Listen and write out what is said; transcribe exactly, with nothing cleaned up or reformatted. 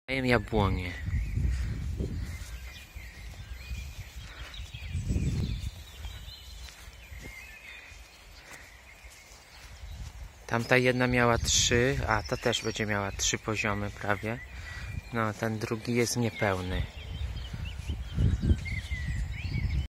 Daję jabłonie. Tamta jedna miała trzy, a ta też będzie miała trzy poziomy prawie. No, ten drugi jest niepełny.